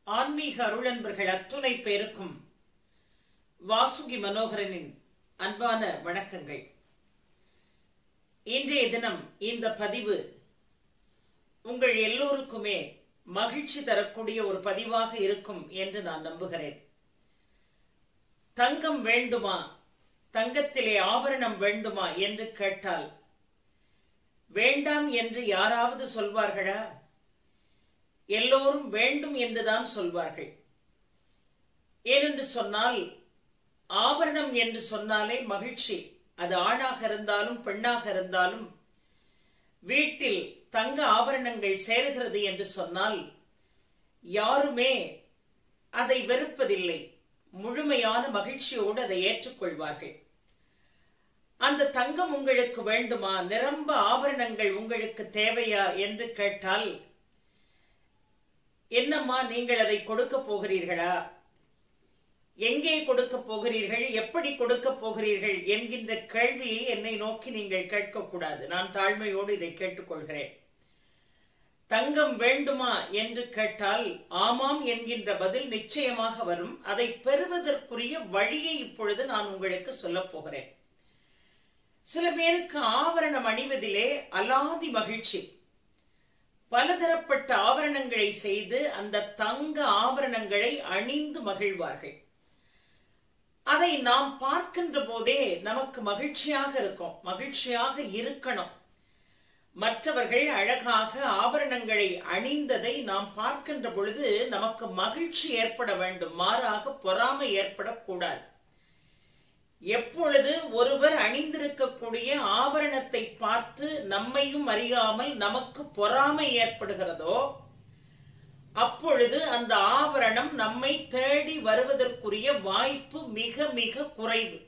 ஆன்மீக அருளன்பர்கள் அத்துணை பேருக்கும் வாசுகி மனோகரனின் அன்பான வணக்கங்கள். இன்றைய தினம் இந்த பதிவு உங்கள் எல்லோருக்குமே மகிழ்ச்சி தரக்கூடிய ஒரு பதிவாக இருக்கும் என்று நான் நம்புகிறேன். தங்கம் வேண்டுமா, தங்கத்திலே ஆபரணம் வேண்டுமா என்று கேட்டால் வேண்டாம் என்று யாராவது சொல்வார்களா? எல்லோரும் வேண்டும் என்றுதான் சொல்வார்கள். ஏனென்று சொன்னால் ஆபரணம் என்று சொன்னாலே மகிழ்ச்சி. அது ஆணாக இருந்தாலும் பெண்ணாக இருந்தாலும் வீட்டில் தங்க ஆபரணங்கள் சேருகிறது என்று சொன்னால் யாருமே அதை வெறுப்பதில்லை. முழுமையான மகிழ்ச்சியோடு அதை ஏற்றுக்கொள்வார்கள். அந்த தங்கம் உங்களுக்கு வேண்டுமா, நிரம்ப ஆபரணங்கள் உங்களுக்கு தேவையா என்று கேட்டால், என்னம்மா நீங்கள் அதை கொடுக்க போகிறீர்களா, எங்கே கொடுக்க போகிறீர்கள், எப்படி கொடுக்க போகிறீர்கள் என்கின்ற கேள்வியை என்னை நோக்கி நீங்கள் கேட்கக்கூடாது. நான் தாழ்மையோடு இதை கேட்டுக்கொள்கிறேன். தங்கம் வேண்டுமா என்று கேட்டால் ஆமாம் என்கின்ற பதில் நிச்சயமாக வரும். அதை பெறுவதற்குரிய வழியை இப்பொழுது நான் உங்களுக்கு சொல்ல போகிறேன். சில பேருக்கு ஆபரணம் அணிவதிலே அலாதி மகிழ்ச்சி. பலதரப்பட்ட ஆபரணங்களை செய்து அந்த தங்க ஆபரணங்களை அணிந்து மகிழ்வார்கள். அதை நாம் பார்க்கின்ற போதே நமக்கு மகிழ்ச்சியாக இருக்கும், மகிழ்ச்சியாக இருக்கணும். மற்றவர்கள் அழகாக ஆபரணங்களை அணிந்ததை நாம் பார்க்கின்ற பொழுது நமக்கு மகிழ்ச்சி ஏற்பட வேண்டும், மாறாக பொறாமை ஏற்படக்கூடாது. எப்பொழுது ஒருவர் அணிந்திருக்கக்கூடிய ஆபரணத்தை பார்த்து நம்மையும் அறியாமல் நமக்கு பொறாமை ஏற்படுகிறதோ அப்பொழுது அந்த ஆபரணம் நம்மை தேடி வருவதற்குரிய வாய்ப்பு மிக மிக குறைவு.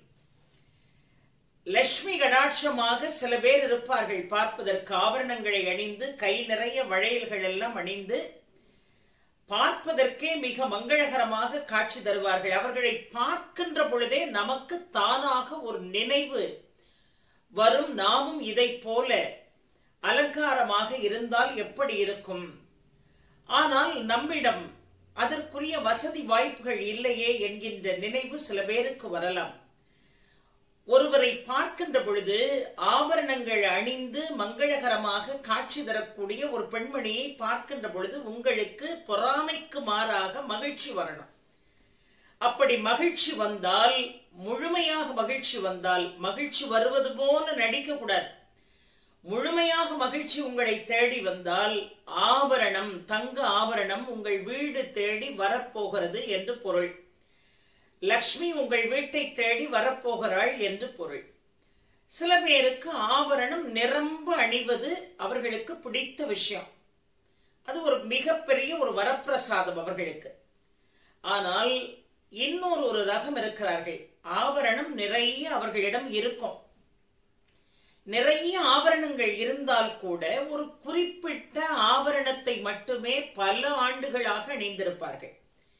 லட்சுமி கடாட்சமாக சில பேர் இருப்பார்கள், பார்ப்பதற்கு ஆபரணங்களை அணிந்து கை நிறைய வளையல்கள் எல்லாம் அணிந்து பார்ப்பதற்கே மிக மங்களகரமாக காட்சி தருவார்கள். அவர்களை பார்க்கின்ற பொழுதே நமக்கு தானாக ஒரு நினைவு வரும், நாமும் இதை போல அலங்காரமாக இருந்தால் எப்படி இருக்கும். ஆனால் நம்மிடம் அதற்குரிய வசதி வாய்ப்புகள் இல்லையே என்கின்ற நினைவு சில பேருக்கு வரலாம். ஒருவரை பார்க்கின்ற பொழுது ஆபரணங்கள் அணிந்து மங்களகரமாக காட்சி தரக்கூடிய ஒரு பெண்மணியை பார்க்கின்ற பொழுது உங்களுக்கு பொறாமைக்கு மாறாக மகிழ்ச்சி வரணும். அப்படி மகிழ்ச்சி வந்தால், முழுமையாக மகிழ்ச்சி வந்தால், மகிழ்ச்சி வருவது போல நடிக்க கூடாது. முழுமையாக மகிழ்ச்சி உங்களை தேடி வந்தால் ஆபரணம், தங்க ஆபரணம் உங்கள் வீடு தேடி வரப்போகிறது என்று பொருள். லக்ஷ்மி உங்கள் வீட்டை தேடி வரப்போகிறாள் என்று பொருள். சில பேருக்கு ஆபரணம் நிரம்ப அணிவது அவர்களுக்கு பிடித்த விஷயம். அது ஒரு மிகப்பெரிய ஒரு வரப்பிரசாதம் அவர்களுக்கு. ஆனால் இன்னொரு ரகம் இருக்கிறார்கள், ஆபரணம் நிறைய அவர்களிடம் இருக்கும். நிறைய ஆபரணங்கள் இருந்தால் கூட ஒரு குறிப்பிட்ட ஆபரணத்தை மட்டுமே பல ஆண்டுகளாக அணிந்திருப்பார்கள்.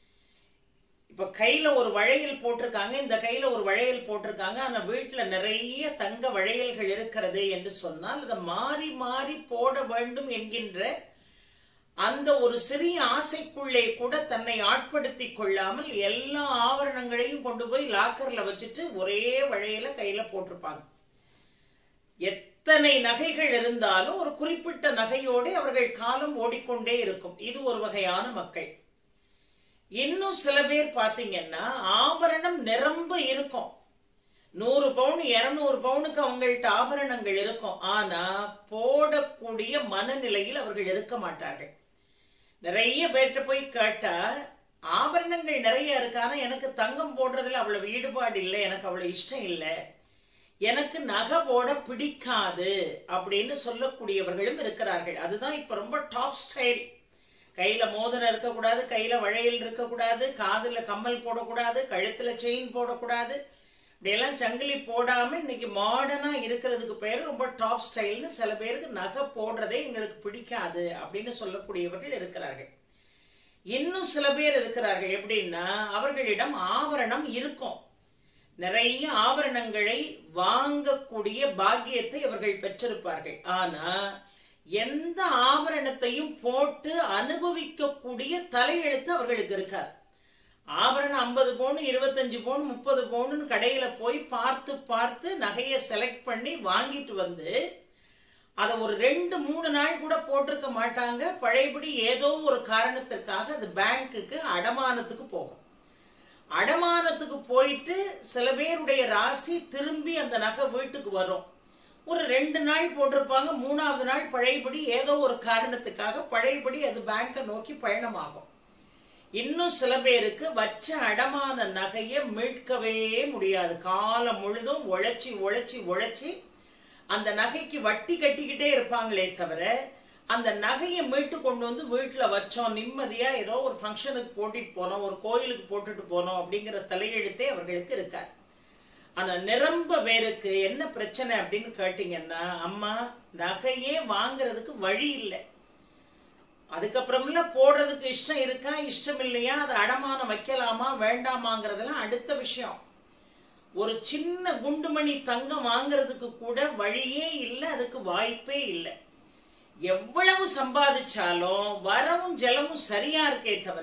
இப்ப கையில ஒரு வளையல் போட்டிருக்காங்க, இந்த கையில ஒரு வளையல் போட்டிருக்காங்க, ஆனா வீட்டுல நிறைய தங்க வளையல்கள் இருக்கிறது என்று சொன்னால் அதை மாறி மாறி போட வேண்டும் என்கின்ற அந்த ஒரு சிறிய ஆசைக்குள்ளே கூட தன்னை ஆட்படுத்தி கொள்ளாமல் எல்லா ஆபரணங்களையும் கொண்டு போய் லாக்கர்ல வச்சுட்டு ஒரே வளையல கையில போட்டிருப்பாங்க. எத்தனை நகைகள் இருந்தாலும் ஒரு குறிப்பிட்ட நகையோடு அவர்கள் காலம் ஓடிக்கொண்டே இருக்கும். இது ஒரு வகையான மக்கள். இன்னும் சில பேர் பாத்தீங்கன்னா ஆபரணம் நிரம்ப இருக்கும், 100 பவுன் 200 பவுனுக்கு அவங்கள்ட்ட ஆபரணங்கள் இருக்கும். ஆனா போடக்கூடிய மனநிலையில் அவர்கள் இருக்க மாட்டார்கள். நிறைய பேர்ட்ட போய் கேட்டா ஆபரணங்கள் நிறைய இருக்கு, ஆனா எனக்கு தங்கம் போடுறதுல அவ்வளவு ஈடுபாடு இல்லை, எனக்கு அவ்வளவு இஷ்டம் இல்லை, எனக்கு நகை போட பிடிக்காது அப்படின்னு சொல்லக்கூடியவர்களும் இருக்கிறார்கள். அதுதான் இப்ப ரொம்ப டாப் ஸ்டைல். கையில மோதிரம் இருக்கக்கூடாது, கையில வளையல் இருக்கக்கூடாது, காதுல கம்மல் போடக்கூடாது, கழுத்துல செயின் போடக்கூடாது, இப்படியெல்லாம் சங்கிலி போடாம இன்னைக்கு மாடர்னா இருக்கிறதுக்கு பேர் ரொம்ப டாப் ஸ்டைல்னு சில பேருக்கு நகை போடுறதே எங்களுக்கு பிடிக்காது அப்படின்னு சொல்லக்கூடியவர்கள் இருக்கிறார்கள். இன்னும் சில பேர் இருக்கிறார்கள், எப்படின்னா அவர்களிடம் ஆபரணம் இருக்கும், நிறைய ஆபரணங்களை வாங்கக்கூடிய பாக்கியத்தை அவர்கள் பெற்றிருப்பார்கள். ஆனா எந்த ஆபரணத்தையும் போட்டு அனுபவிக்கக்கூடிய தலையெழுத்து அவர்களுக்கு இருக்காது. ஆபரணம் 50 பவுன் 25 பவுன் 30 பவுன் கடையில போய் பார்த்து பார்த்து நகையை செலக்ட் பண்ணி வாங்கிட்டு வந்து அதை ஒரு 2-3 நாள் கூட போட்டிருக்க மாட்டாங்க. பழையபடி ஏதோ ஒரு காரணத்திற்காக அது பேங்க்குக்கு அடமானத்துக்கு போகும். அடமானத்துக்கு போயிட்டு சில பேருடைய ராசி திரும்பி அந்த நகை வீட்டுக்கு வரும். ஒரு 2 நாள் போட்டிருப்பாங்க, 3ஆவது நாள் பழையபடி ஏதோ ஒரு காரணத்துக்காக பழையபடி அது பேங்கை நோக்கி பயணமாகும். இன்னும் சில பேருக்கு வச்ச அடமான நகையை மீட்கவே முடியாது. காலம் முழுதும் உழைச்சி உழைச்சி உழைச்சி அந்த நகைக்கு வட்டி கட்டிக்கிட்டே இருப்பாங்களே தவிர அந்த நகையை மீட்டு கொண்டு வந்து வீட்டுல வச்சோம், நிம்மதியா ஏதோ ஒரு ஃபங்க்ஷனுக்கு போட்டுட்டு போனோம், ஒரு கோயிலுக்கு போட்டுட்டு போனோம் அப்படிங்கிற தலையெழுத்தே அவர்களுக்கு இருக்காது. ஆனா நிரம்ப பேருக்கு என்ன பிரச்சனை அப்படின்னு கேட்டீங்கன்னா, அம்மா நகையே வாங்குறதுக்கு வழி இல்லை, அதுக்கப்புறம்ல போடுறதுக்கு இஷ்டம் இருக்கா இஷ்டம் இல்லையா, அது அடமானம் வைக்கலாமா வேண்டாமாங்கிறதெல்லாம் அடுத்த விஷயம். ஒரு சின்ன குண்டுமணி தங்கம் வாங்குறதுக்கு கூட வழியே இல்லை, அதுக்கு வாய்ப்பே இல்லை. எவ்வளவு சம்பாதிச்சாலும் வரவும் ஜலமும் சரியா இருக்கே தவிர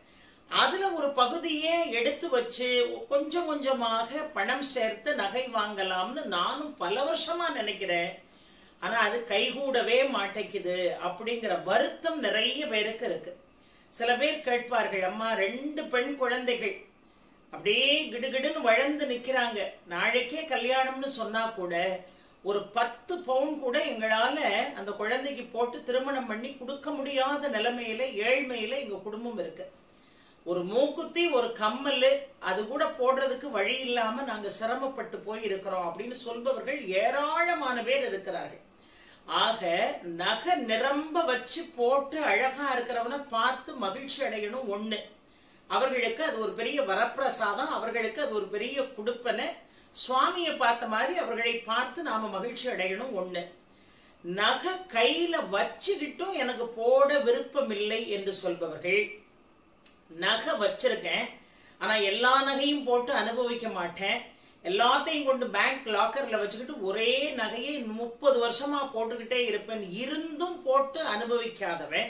அதுல ஒரு பகுதியே எடுத்து வச்சு கொஞ்சம் கொஞ்சமாக பணம் சேர்த்து நகை வாங்கலாம்னு நானும் பல வருஷமா நினைக்கிறேன். ஆனா அது கைகூடவே மாட்டேங்குது அப்படிங்கிற வருத்தம் நிறைய பேருக்கு இருக்கு. சில பேர் கேட்பார்கள், அம்மா 2 பெண் குழந்தைகள் அப்படியே கிடுகிடுன்னு வளர்ந்து நிக்கிறாங்க, நாளைக்கே கல்யாணம்னு சொன்னா கூட ஒரு 10 பவுன் கூட எங்களால அந்த குழந்தைக்கு போட்டு திருமணம் பண்ணி கொடுக்க முடியாத நிலைமையில ஏழ்மையில எங்க குடும்பம் இருக்கு. ஒரு மூக்குத்தி ஒரு கம்மல் அது கூட போடுறதுக்கு வழி இல்லாம நாங்க சிரமப்பட்டு போய் இருக்கிறோம் அப்படின்னு சொல்பவர்கள் ஏராளமான பேர் இருக்கிறார்கள். ஆக நகை நிரம்ப வச்சு போட்டு அழகா இருக்கிறவனை பார்த்து மகிழ்ச்சி அடையணும் ஒண்ணு, அவர்களுக்கு அது ஒரு பெரிய வரப்பிரசாதம், அவர்களுக்கு அது ஒரு பெரிய குடுப்பனை, சுவாமியை பார்த்த மாதிரி அவர்களை பார்த்து நாம மகிழ்ச்சி அடையணும் ஒண்ணு. நகை கையில வச்சுக்கிட்டும் எனக்கு போட விருப்பம் இல்லை என்று சொல்பவர்கள், நகை வச்சிருக்கேன் ஆனா எல்லா நகையும் போட்டு அனுபவிக்க மாட்டேன், எல்லாத்தையும் கொண்டு பேங்க் லாக்கர்ல வச்சுக்கிட்டு ஒரே நகையை 30 வருஷமா போட்டுக்கிட்டே இருப்பேன், இருந்தும் போட்டு அனுபவிக்காதவன்,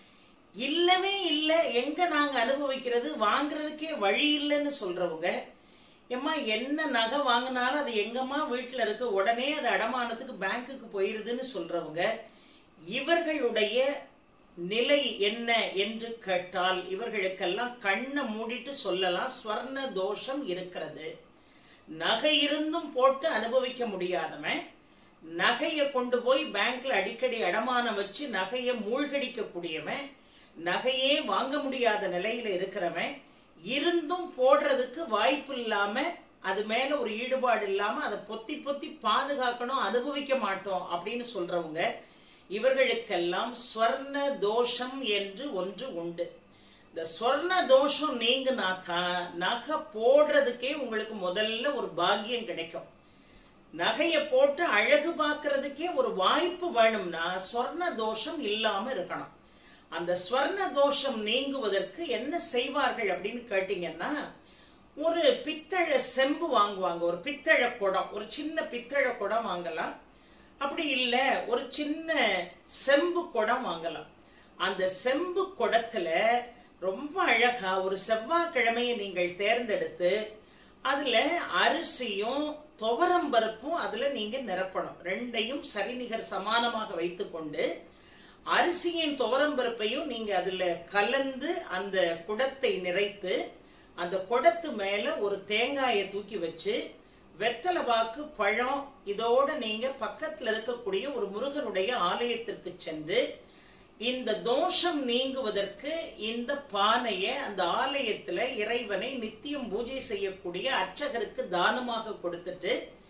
இல்லவே இல்லை எங்க நாங்க அனுபவிக்கிறது, வாங்குறதுக்கே வழி இல்லைன்னு சொல்றவங்க, ஏம்மா என்ன நகை வாங்கினாலும் அது எங்கம்மா வீட்டுல இருக்கு, உடனே அது அடமானத்துக்கு பேங்க்குக்கு போயிருதுன்னு சொல்றவங்க, இவர்களுடைய நிலை என்ன என்று கேட்டால் இவர்களுக்கெல்லாம் கண்ணை மூடிட்டு சொல்லலாம், ஸ்வர்ண தோஷம் இருக்கிறது. நகை இருந்தும் போட்டு அனுபவிக்க முடியாதவன், நகையை கொண்டு போய் பேங்க்ல அடிக்கடி அடமானம் வச்சு நகையை மூழ்கடிக்க கூடியவன், நகையே வாங்க முடியாத நிலையில இருக்கிறவன், இருந்தும் போடுறதுக்கு வாய்ப்பு இல்லாம அது மேல ஒரு ஈடுபாடு இல்லாம அதை பொத்தி பொத்தி பாதுகாக்கணும், அனுபவிக்க மாட்டோம் அப்படின்னு சொல்றவங்க, இவர்களுக்கெல்லாம் ஸ்வர்ண தோஷம் என்று ஒன்று உண்டு. இந்த ஸ்வர்ண தோஷம் நீங்கினாதான் நகை போடுறதுக்கே உங்களுக்கு முதல்ல ஒரு பாக்கியம் கிடைக்கும். நகையை போட்டு அழகு பார்க்கறதுக்கே ஒரு வாய்ப்பு வேணும்னா ஸ்வர்ண தோஷம் இல்லாம இருக்கணும். அந்த ஸ்வர்ண தோஷம் நீங்குவதற்கு என்ன செய்வார்கள் அப்படின்னு கேட்டீங்கன்னா, ஒரு பித்தளை செம்பு வாங்குவாங்க, ஒரு பித்தளை குடம், ஒரு சின்ன பித்தளை குடம் வாங்கலாம், அப்படி இல்ல ஒரு சின்ன செம்பு குடம் வாங்கலாம். அந்த செம்பு குடத்துல ரொம்ப அழகா ஒரு செவ்வாய்க்கிழமையை நீங்கள் தேர்ந்தெடுத்து அதுல அரிசியும் துவரம் பருப்பும் அதுல நீங்க நிரப்பணும். 2ஐயும் சரிநிகர் சமானமாக வைத்துக்கொண்டு அரிசியின் துவரம் பருப்பையும் நீங்க அதுல கலந்து அந்த குடத்தை நிறைத்து அந்த குடத்து மேல ஒரு தேங்காயை தூக்கி வச்சு வெத்தலை பாக்கு பழம் இதோட நீங்க பக்கத்துல இருக்கக்கூடிய ஒரு முருகனுடைய ஆலயத்திற்கு சென்று இந்த தோஷம் நீங்குவதற்கு இந்த பானையை அந்த ஆலயத்துல இறைவனை நித்தியம் பூஜை செய்யக்கூடிய அர்ச்சகருக்கு தானமாக கொடுத்துட்டு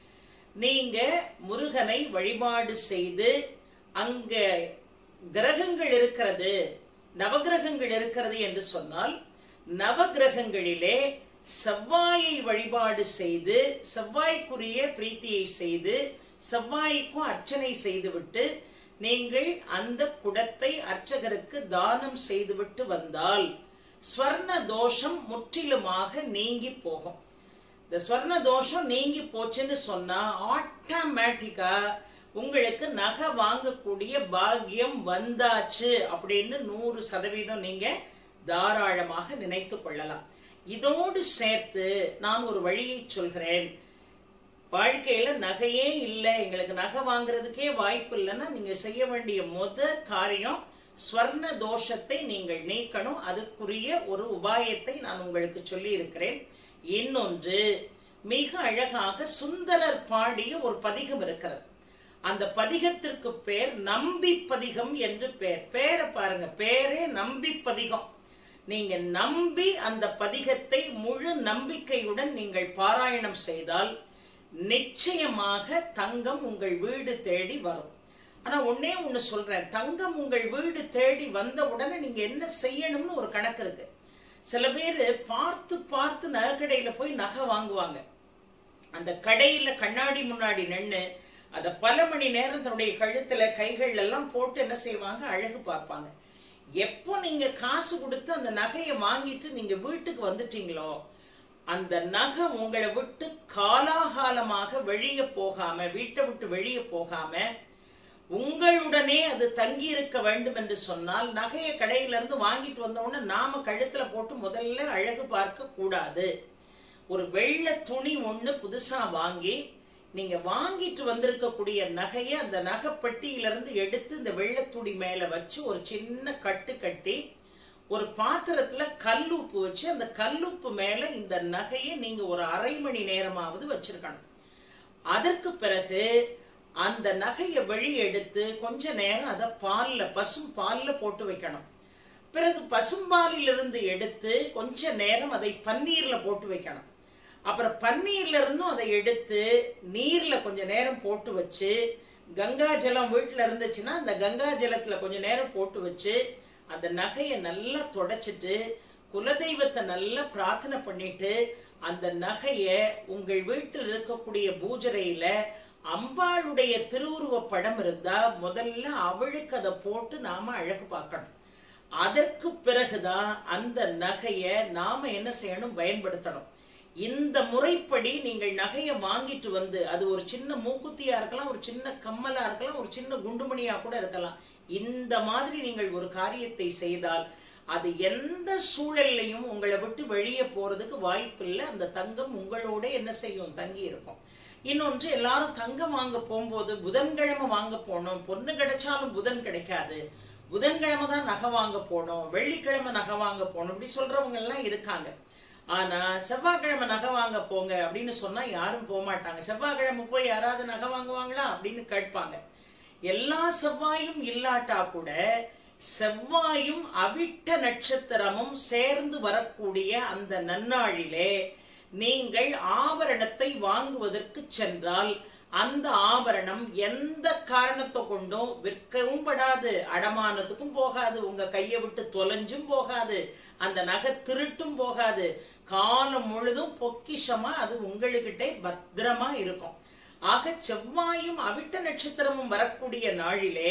நீங்க முருகனை வழிபாடு செய்து, அங்க கிரகங்கள் இருக்கிறது, நவகிரகங்கள் இருக்கிறது என்று சொன்னால் நவகிரகங்களிலே செவ்வாயை வழிபாடு செய்து செவ்வாய்க்குரிய பிரீத்தியை செய்து செவ்வாய்க்கும் அர்ச்சனை செய்துவிட்டு நீங்கள் அந்த குடத்தை அர்ச்சகருக்கு தானம் செய்துவிட்டு வந்தால் ஸ்வர்ண தோஷம் முற்றிலுமாக நீங்கி போகும். இந்த ஸ்வர்ண தோஷம் நீங்கி போச்சுன்னு சொன்னா ஆட்டோமேட்டிக்கா உங்களுக்கு நகை வாங்கக்கூடிய பாக்கியம் வந்தாச்சு அப்படின்னு 100% நீங்க தாராளமாக நினைத்து கொள்ளலாம். இதோடு சேர்த்து நான் ஒரு வழியை சொல்கிறேன். வாழ்க்கையில நகையே இல்லை, எங்களுக்கு நகை வாங்குறதுக்கே வாய்ப்பு இல்லைன்னா நீங்க செய்ய வேண்டிய காரியம் ஸ்வர்ண தோஷத்தை நீங்கள் நீக்கணும். அதுக்குரிய ஒரு உபாயத்தை நான் உங்களுக்கு சொல்லி இருக்கிறேன். இன்னொன்று, மிக அழகாக சுந்தரர் பாடிய ஒரு பதிகம் இருக்கிறது. அந்த பதிகத்திற்கு பேர் நம்பி பதிகம் என்று பேர். பேரை பாருங்க, பேரே நம்பி பதிகம். நீங்க நம்பி அந்த பதிகத்தை முழு நம்பிக்கையுடன் நீங்கள் பாராயணம் செய்தால் நிச்சயமாக தங்கம் உங்கள் வீடு தேடி வரும். ஆனா ஒன்னே ஒண்ணு சொல்றேன், தங்கம் உங்கள் வீடு தேடி வந்த உடனே நீங்க என்ன செய்யணும்னு ஒரு கணக்கு இருக்கு. சில பேரு பார்த்து பார்த்து நகைக்கடையில போய் நகை வாங்குவாங்க. அந்த கடையில கண்ணாடி முன்னாடி நின்று அத பல மணி நேரம் தன்னுடைய கழுத்துல கைகள் எல்லாம் போட்டு என்ன செய்வாங்க, அழகு பார்ப்பாங்க. எப்போ நீங்க காசு கொடுத்து அந்த நகையை வாங்கிட்டு நீங்க வீட்டுக்கு வந்துட்டீங்களோ, அந்த நகை உங்களை விட்டு காலாகாலமாக வெளியே போகாம, வீட்டை விட்டு வெளியே போகாம உங்களுடனே அது தங்கி இருக்க வேண்டும் என்று சொன்னால், நகையை கடையில இருந்து வாங்கிட்டு வந்த உடனே நாம கழுத்துல போட்டு முதல்ல அழகு பார்க்க கூடாது. ஒரு வெள்ளை துணி ஒண்ணு புதுசா வாங்கி நீங்க வாங்கிட்டு வந்திருக்கக்கூடிய நகையை அந்த நகைப்பட்டியிலிருந்து எடுத்து இந்த வெள்ளத்துடி மேல வச்சு ஒரு சின்ன கட்டு கட்டி ஒரு பாத்திரத்துல கல்லுப்பு வச்சு அந்த கல்லுப்பு மேல இந்த நகையை நீங்க ஒரு அரை மணி நேரமாவது வச்சிருக்கணும். அதற்கு பிறகு அந்த நகையை வெளியெடுத்து கொஞ்ச நேரம் அதை பால்ல, பசும் பால்ல போட்டு வைக்கணும். பிறகு பசும்பாலிலிருந்து எடுத்து கொஞ்ச நேரம் அதை பன்னீர்ல போட்டு வைக்கணும். அப்புறம் பன்னீர்ல இருந்தும் அதை எடுத்து நீர்ல கொஞ்ச நேரம் போட்டு வச்சு, கங்கா ஜலம் வீட்டுல இருந்துச்சுன்னா அந்த கங்கா ஜலத்துல கொஞ்ச நேரம் போட்டு வச்சு அந்த நகையை நல்லா தொடச்சிட்டு குலதெய்வத்தை நல்லா பிரார்த்தனை பண்ணிட்டு அந்த நகைய உங்கள் வீட்டில் இருக்கக்கூடிய பூஜரையில அம்பாளுடைய திருவுருவ படம் இருந்தா முதல்ல அவளுக்கு அதை போட்டு நாம அழகு பார்க்கணும். அதற்கு பிறகுதான் அந்த நகைய நாம என்ன செய்யணும், பயன்படுத்தணும். இந்த முறைப்படி நீங்கள் நகையை வாங்கிட்டு வந்து, அது ஒரு சின்ன மூக்குத்தியா இருக்கலாம், ஒரு சின்ன கம்மலா இருக்கலாம், ஒரு சின்ன குண்டுமணியா கூட இருக்கலாம். இந்த மாதிரி நீங்கள் ஒரு காரியத்தை செய்தால் அது எந்த சூழல்லையும் உங்களை விட்டு வெளியே போறதுக்கு வாய்ப்பு இல்லை. அந்த தங்கம் உங்களோட என்ன செய்யும், தங்கி இருக்கும். இன்னொன்று, எல்லாரும் தங்கம் வாங்க போகும்போது புதன்கிழமை வாங்க போனோம், பொண்ணு கிடைச்சாலும் புதன் கிடைக்காது, புதன்கிழமை தான் நகை வாங்க போனோம், வெள்ளிக்கிழமை நகை வாங்க போனோம், இப்படி சொல்றவங்க எல்லாம் இருக்காங்க. ஆனா செவ்வாய்க்கிழமை நகை வாங்க போங்க அப்படின்னு சொன்னா யாரும் போக மாட்டாங்க. செவ்வாய்க்கிழமை போய் யாராவது நகை வாங்குவாங்களா அப்படின்னு கேட்பாங்க. எல்லா செவ்வாயும் இல்லாட்டா கூட செவ்வாயும் அவிட்ட நட்சத்திரமும் சேர்ந்து வரக்கூடிய அந்த நன்னாளிலே நீங்கள் ஆபரணத்தை வாங்குவதற்கு சென்றால் அந்த ஆபரணம் எந்த காரணத்தை கொண்டும் விற்கவும் படாது, அடமானத்துக்கும் போகாது, உங்க கையை விட்டு தொலைஞ்சும் போகாது, அந்த நகை திருட்டும் போகாது, காலம் முழுதும் பொக்கிஷமா அது உங்களுக்கிட்டே பத்திரமா இருக்கும். ஆக செவ்வாயும் அவிட்ட நட்சத்திரமும் வரக்கூடிய நாளிலே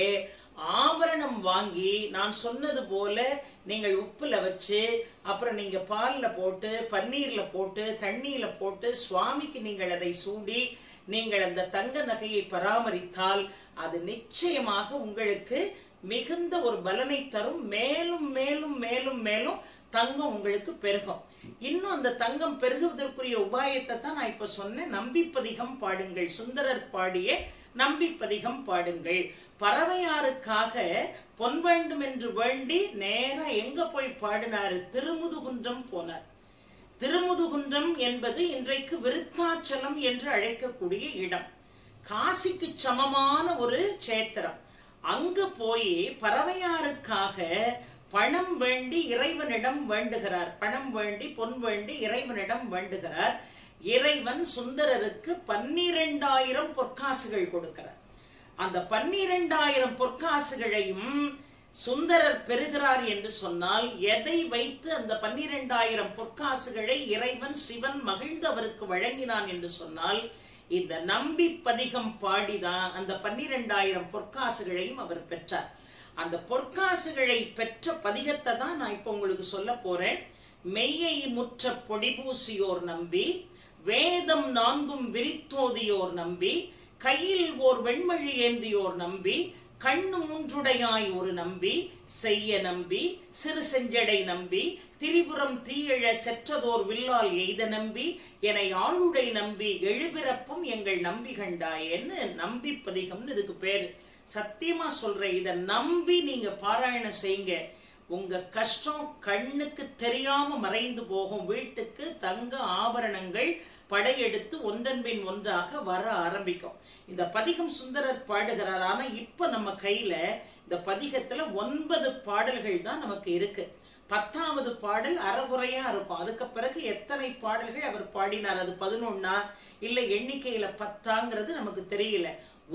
ஆபரணம் வாங்கி நான் சொன்னது போல நீங்கள் உப்புல வச்சு, அப்புறம் நீங்க பால்ல போட்டு, பன்னீர்ல போட்டு, தண்ணீர்ல போட்டு சுவாமிக்கு நீங்கள் அதை சூடி நீங்கள் அந்த தங்க நகையை பராமரித்தால் அது நிச்சயமாக உங்களுக்கு மிகுந்த ஒரு பலனை தரும். மேலும் மேலும் மேலும் மேலும் தங்கம் உங்களுக்கு பெருகும். இன்னும் அந்த தங்கம் பெருகுவதற்குரிய உபாயத்தை தான் நான் இப்ப சொன்னேன். நம்பிப்பதிகம் பாடுங்கள், சுந்தரர் பாடிய நம்பிப்பதிகம் பாடுங்கள். பறவையாருக்காக பொன் வேண்டும் என்று வேண்டி நேரா எங்க போய் பாடினாரு, திருமுதுகுன்றம் போனார். திருமுதுகுன்றம் என்பது இன்றைக்கு விருத்தாச்சலம் என்று அழைக்கக்கூடிய இடம், காசிக்கு சமமான ஒரு சேத்திரம். அங்கு போய் பறவையாருக்காக பணம் வேண்டி இறைவனிடம் வேண்டுகிறார். பணம் வேண்டி பொன் வேண்டி இறைவனிடம் வேண்டுகிறார். இறைவன் சுந்தரருக்கு 12,000 பொற்காசுகள் கொடுக்கிறார். அந்த 12,000 பொற்காசுகளையும் சுந்தரர் பெறுகிறார் என்று சொன்னால், எதை வைத்து அந்த 12,000 பொற்காசுகளை இறைவன் சிவன் மகிழ்ந்து அவருக்கு வழங்கினான் என்று சொன்னால், இந்த நம்பி பதிகம் பாடிதான் அந்த 12,000 பொற்காசுகளையும் அவர் பெற்றார். அந்த பொற்காசுகளை பெற்ற பதிகத்தை தான் நான் இப்ப உங்களுக்கு சொல்ல போறேன். மெய்யை முற்ற பொடிபூசியோர் நம்பி, வேதம் 4 விரித்தோதியோர் நம்பி, கையில் ஓர் வெண்மழி ஏந்தியோர் நம்பி, கண்ணு மூன்றுடையாய் ஒரு நம்பி, செய்ய நம்பி, சிறு செஞ்சடை நம்பி, திரிபுரம் தீயழ செற்றதோர் வில்லால் எய்த நம்பி, என ஆளுடை நம்பி, எழுபிறப்பும் எங்கள் நம்பி கண்டாயேன்னு நம்பி பதிகம்னு இதுக்கு பேரு. சத்தியமா சொல்றேன், இத நம்பி நீங்க பாராயணம் செய்யுங்க. உங்க கஷ்டம் கண்ணுக்கு தெரியாம மறைந்து போகும். வீட்டுக்கு தங்க ஆபரணங்கள் படையெடுத்து ஒன்றன் பின் ஒன்றாக வர ஆரம்பிக்கும். இந்த பதிகம் சுந்தரர் பாடுகிறார். ஆனா இப்ப நம்ம கையில இந்த பதிகத்துல 9 பாடல்கள் தான் நமக்கு இருக்கு. 10வது பாடல் அறகுறையா இருக்கும். அதுக்கு பிறகு எத்தனை பாடல்கள் அவர் பாடினார், அது 11 இல்ல எண்ணிக்கையில 10ங்கிறது நமக்கு தெரியல.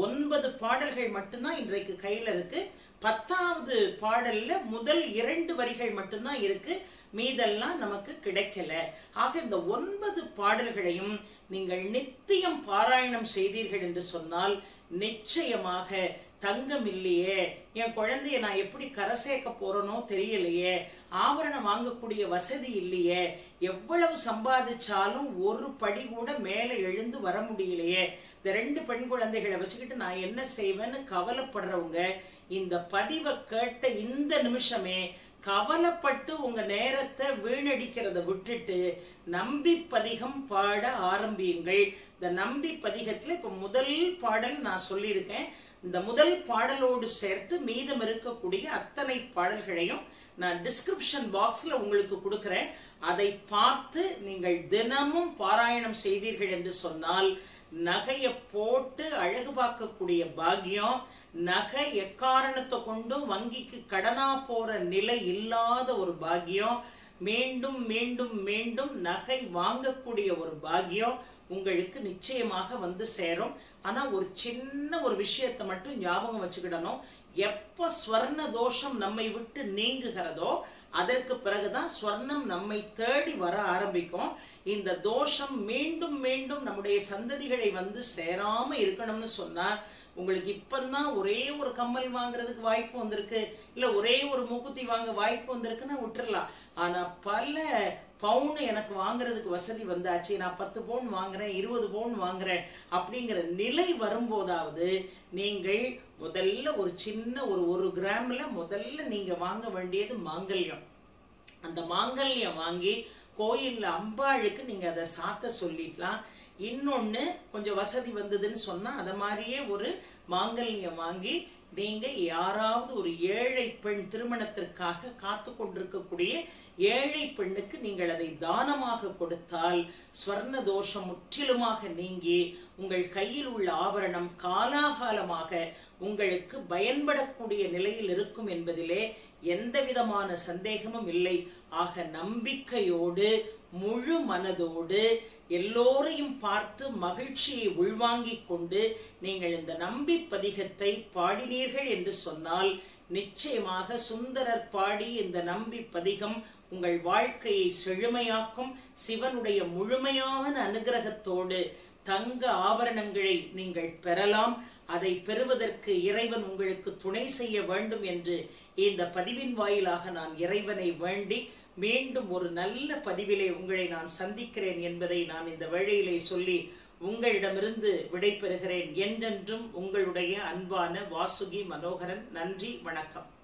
9 பாடல்கள் மட்டும்தான் இன்றைக்கு கையில இருக்கு. 10வது பாடல்ல முதல் 2 வரிகள் மட்டும்தான் இருக்கு, மீதெல்லாம் நமக்கு கிடைக்கல. ஆக இந்த 9 பாடல்களையும் நீங்கள் நித்தியம் பாராயணம் செய்தீர்கள் என்று சொன்னால் நிச்சயமாக தங்கம் இல்லையே, என் குழந்தைய நான் எப்படி கரை சேர்க்க போறனோ தெரியலையே, ஆபரணம் வாங்கக்கூடிய வசதி இல்லையே, எவ்வளவு சம்பாதிச்சாலும் ஒரு படி கூட மேல எழுந்து வர முடியலையே, இந்த 2 பெண் குழந்தைகளை வச்சுக்கிட்டு நான் என்ன செய்வேன்னு கவலைப்படுறவங்க இந்த பதிவை கேட்ட இந்த நிமிஷமே கவலைப்பட்டு உங்க நேரத்தை வீணடிக்கிறத விட்டுட்டு நம்பி பதிகம் பாட ஆரம்பியுங்கள். இந்த நம்பி பதிகத்துல இப்ப முதல் பாடல் நான் சொல்லியிருக்கேன். இந்த முதல் பாடலோடு சேர்த்து மீதம் இருக்கக்கூடிய அத்தனை பாடல்களையும் நான் டிஸ்கிரிப்ஷன் பாக்ஸ்ல உங்களுக்கு கொடுக்கிறேன். அதை பார்த்து நீங்கள் தினமும் பாராயணம் செய்தீர்கள் என்று சொன்னால் நகையை போட்டு அழகு பார்க்கக்கூடிய பாக்கியம், நகை எக்காரணத்தை கொண்டும் வங்கிக்கு கடனா போற நிலை இல்லாத ஒரு பாக்கியம், மீண்டும் மீண்டும் மீண்டும் நகை வாங்கக்கூடிய ஒரு பாக்கியம் உங்களுக்கு நிச்சயமாக வந்து சேரும். ஆனா ஒரு சின்ன ஒரு விஷயத்தை மட்டும் ஞாபகம் வச்சுக்கிடணும். எப்ப ஸ்வர்ண தோஷம் நம்மை விட்டு நீங்குகிறதோ அதற்கு பிறகுதான் ஸ்வர்ணம் நம்மை தேடி வர ஆரம்பிக்கும். இந்த தோஷம் மீண்டும் மீண்டும் நம்முடைய சந்ததிகளை வந்து சேராம இருக்கணும்னு சொன்னா உங்களுக்கு இப்பதான் ஒரே ஒரு கம்மல் வாங்குறதுக்கு வாய்ப்பு வந்திருக்கு, இல்ல ஒரே ஒரு மூக்குத்தி வாங்க வாய்ப்பு வந்திருக்குன்னா விட்டுறலாம். ஆனா பல பவுன் எனக்கு வாங்குறதுக்கு வசதி வந்தாச்சு, நான் 10 பவுன் வாங்குறேன், 20 பவுன் வாங்குறேன் அப்படிங்கிற நிலை வரும்போதாவது நீங்கள் முதல்ல ஒரு சின்ன ஒரு கிராம்ல முதல்ல நீங்க வாங்க வேண்டியது மாங்கல்யம். அந்த மாங்கல்யம் வாங்கி கோயில்ல அம்பாளுக்கு நீங்க அதை சாத்த சொல்லிடலாம். இன்னொன்னு கொஞ்சம் வசதி வந்ததுன்னு சொன்னா அத மாதிரியே ஒரு மாங்கல்யம் வாங்கி நீங்க யாராவது ஒரு ஏழை பெண் திருமணத்திற்காக காத்து கொண்டிருக்கக்கூடிய ஏழை பெண்ணுக்கு நீங்கள் அதை தானமாக கொடுத்தால் ஸ்வர்ண தோஷம் முற்றிலுமாக நீங்கி உங்கள் கையில் உள்ள ஆபரணம் காலாகாலமாக உங்களுக்கு பயன்படக்கூடிய நிலையில் இருக்கும் என்பதிலே எந்த விதமான சந்தேகமும் இல்லை. ஆக நம்பிக்கையோடு முழு மனதோடு எல்லோரையும் பார்த்து மகிழ்ச்சியை உள்வாங்கிக் கொண்டு நீங்கள் இந்த நம்பி பதிகத்தை பாடினீர்கள் என்று சொன்னால் நிச்சயமாக சுந்தரர் பாடி இந்த நம்பி பதிகம் உங்கள் வாழ்க்கையை செழுமையாக்கும். சிவனுடைய முழுமையான அனுகிரகத்தோடு தங்க ஆபரணங்களை நீங்கள் பெறலாம். அதை பெறுவதற்கு இறைவன் உங்களுக்கு துணை செய்ய வேண்டும் என்று இந்த பதிவின் வாயிலாக நான் இறைவனை வேண்டி மீண்டும் ஒரு நல்ல பதிவிலே உங்களை நான் சந்திக்கிறேன் என்பதை நான் இந்த வேளையிலே சொல்லி உங்களிடமிருந்து விடைபெறுகிறேன். என்றென்றும் உங்களுடைய அன்பான வாசுகி மனோகரன். நன்றி, வணக்கம்.